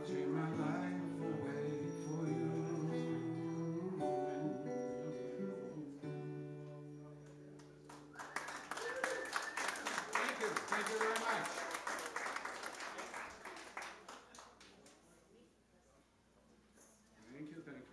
trade my life away for you. Thank you very much. Thank you, thank you.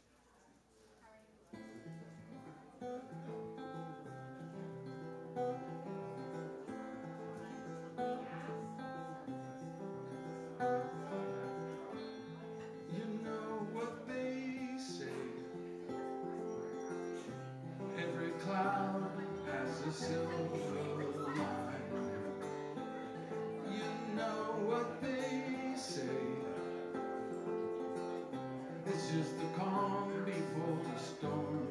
You know what they say, every cloud has a silver line. You know what they say, it's just the calm before the storm.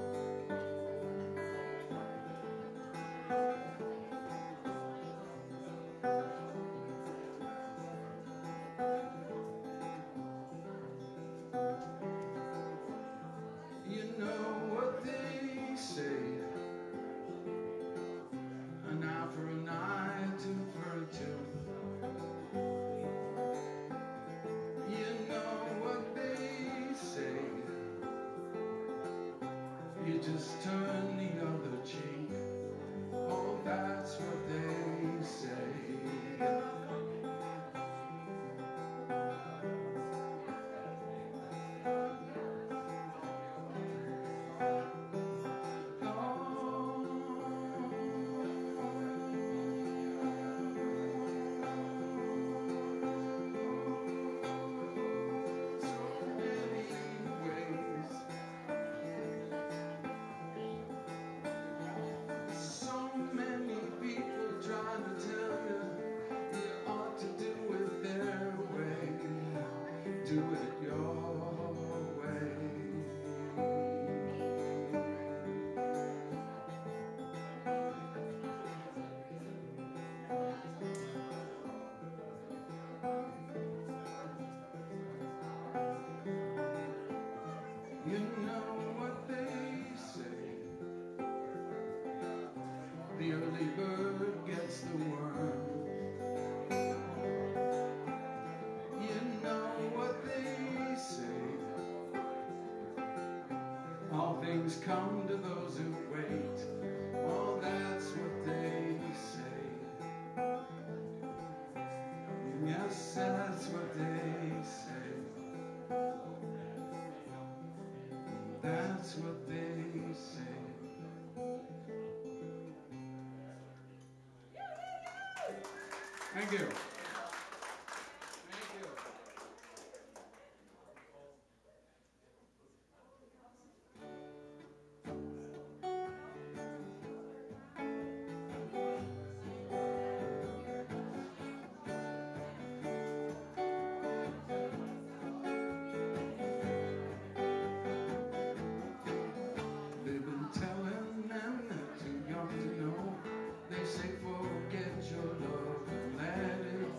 You know what they say, an eye for an eye, tooth for a tooth. You know what they say, you just turn the other cheek. Oh, that's what they say. Do it your way. You know what they say, the early bird gets the worm. All things come to those who wait. Oh, that's what they say. Yes, that's what they say. That's what they say. Thank you. Thank you. They've been telling them they're too young to know. They say forget your love and let it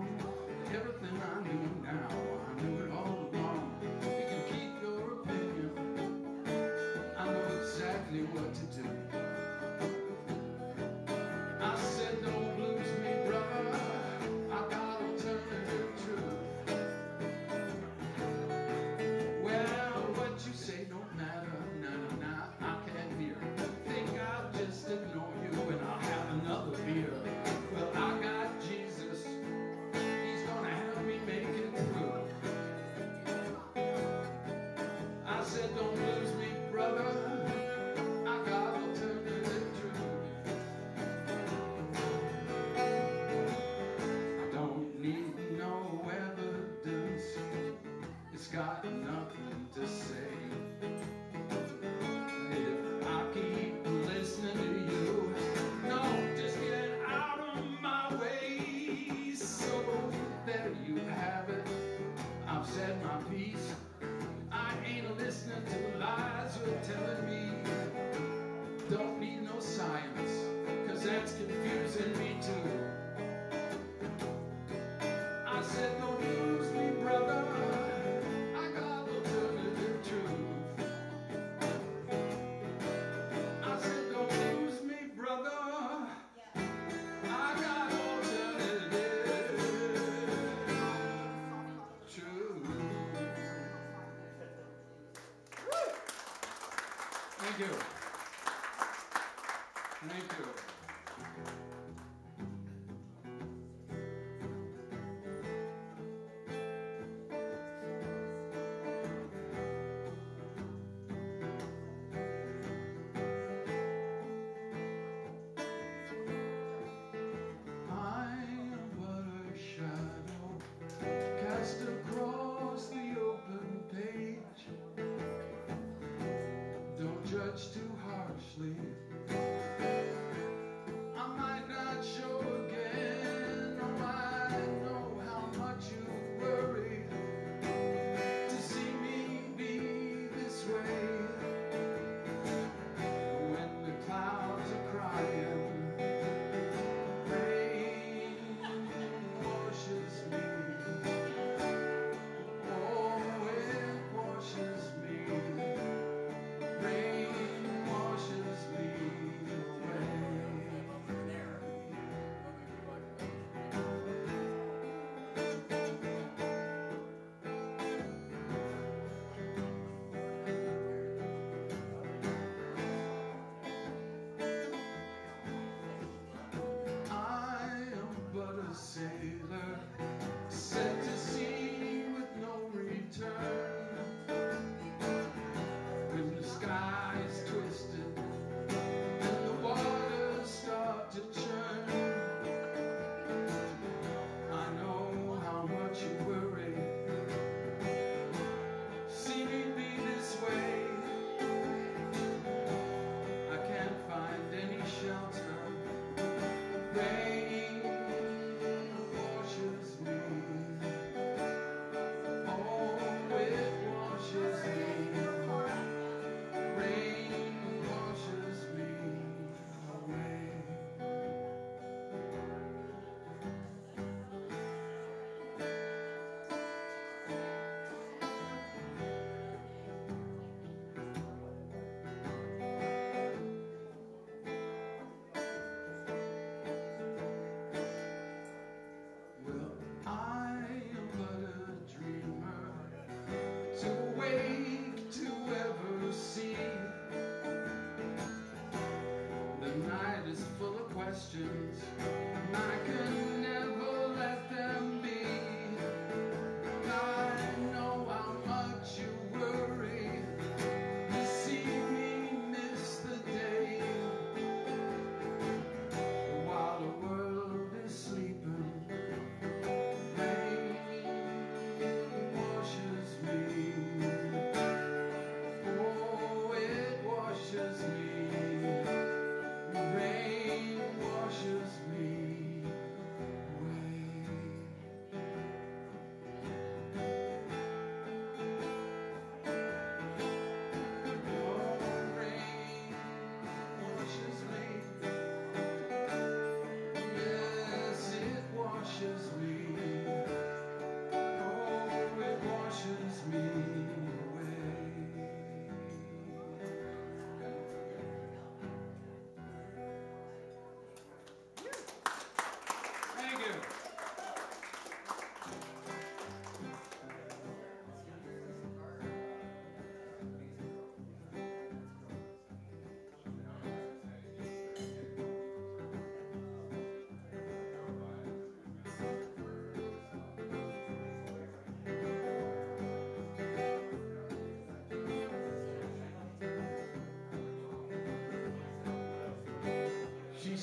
wrong. Everything I knew now, I knew it all along. You can keep your opinion, I know exactly what to do. I said, don't lose me, brother, I got alternative truth. Well, what you say don't matter, nah, I can't hear. Think I'll just ignore you and I'll have another beer. Well, I got Jesus, he's gonna help me make it through. I said, don't lose me, brother, I got alternative truth. I don't need no evidence, it's got nothing to say. If I keep listening to you, no, just get out of my way. So there you have it, I've said my piece. I ain't listening to lies you're telling me. Don't need no science, cause that's confusing me too. I said, don't lose me, brother, I got alternative truth. I said, don't lose me, brother, I got alternative truth. Thank you. Thank you. I am but a shadow cast across the open page. Don't judge too harshly,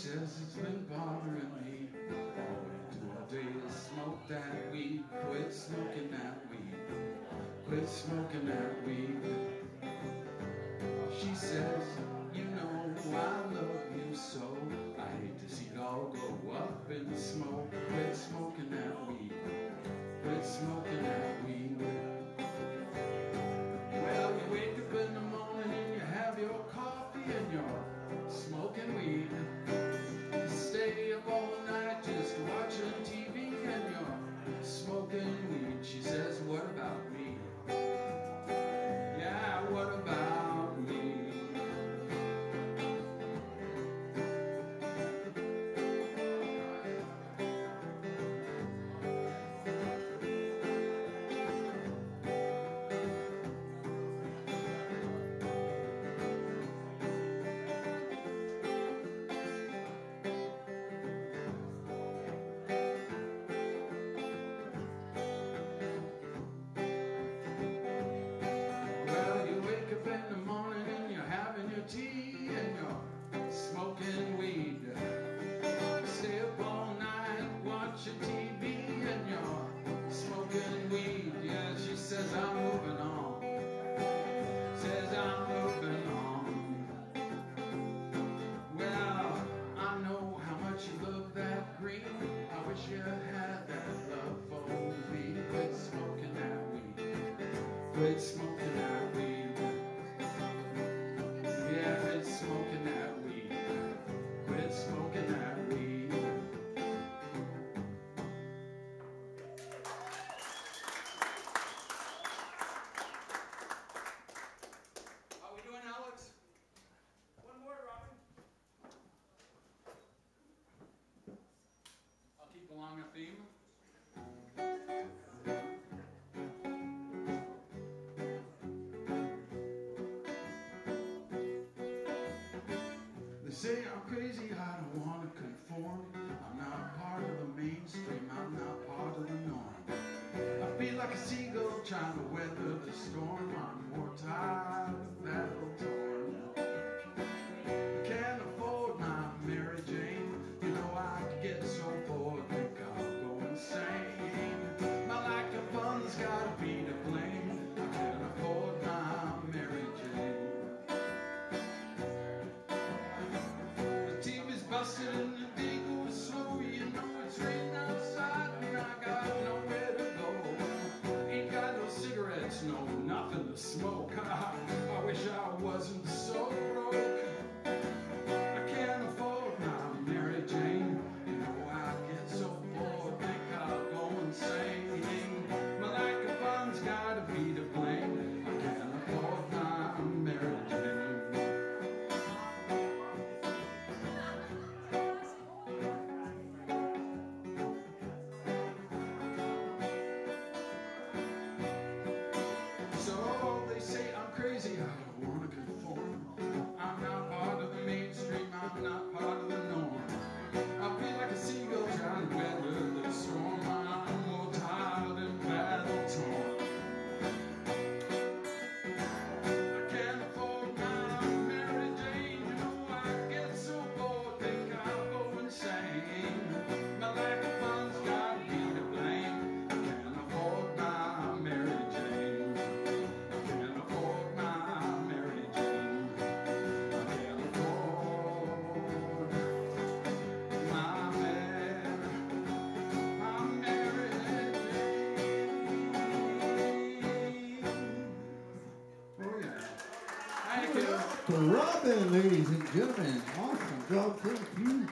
says it's been bothering me all into a day. Smoke that weed, quit smoking that weed, quit smoking that weed. She says, you know I love you so, I hate to see it all go up in smoke. Quit smoking that weed, quit smoking that weed. Well, you wake up in the morning and you have your coffee and you're smoking weed. You stay up all night just watching TV and you're smoking weed. She says, what about me? Yeah, what about me? Tea and you're smoking weed. Stay up all night watching TV and you're smoking weed. Yeah, she says I'm moving on. Says I'm moving on. Well, I know how much you love that green. I wish you had that love for me. Quit smoking that weed. Quit smoking that weed. Yeah, quit smoking that weed. Quit smoking that weed. How we doing, Alex? One more, Robin. I'll keep along a theme. They say I'm crazy, I don't want to conform. I'm not part of the mainstream, I'm not part of the norm. I feel like a seagull trying to weather the storm. I'm more tired of battle torn. I can't afford my Mary Jane. You know I could get so bored, think I'll go insane. My lack of fun's gotta be to blame. I can't afford my Mary Jane. Busted and the day goes slow, you know it's raining outside and I got nowhere to go. Ain't got no cigarettes, no nothing to smoke. I wish I wasn't so broke. I can't afford my Mary Jane. You know I get so bored, think I'll go insane. My lack of fun's gotta be to blame. I can't afford my Mary Jane. Crazy, I don't want to conform. I'm not part of the mainstream, I'm not part of the norm. I feel like a seagull trying to weather the storm. I'm more tired and battle torn. I can't afford my Mary Jane. You know I get so bored, think I'll go insane. My lack of funds gotta be to blame. I can't afford my Mary Jane. Robin, ladies and gentlemen, awesome job, thank you.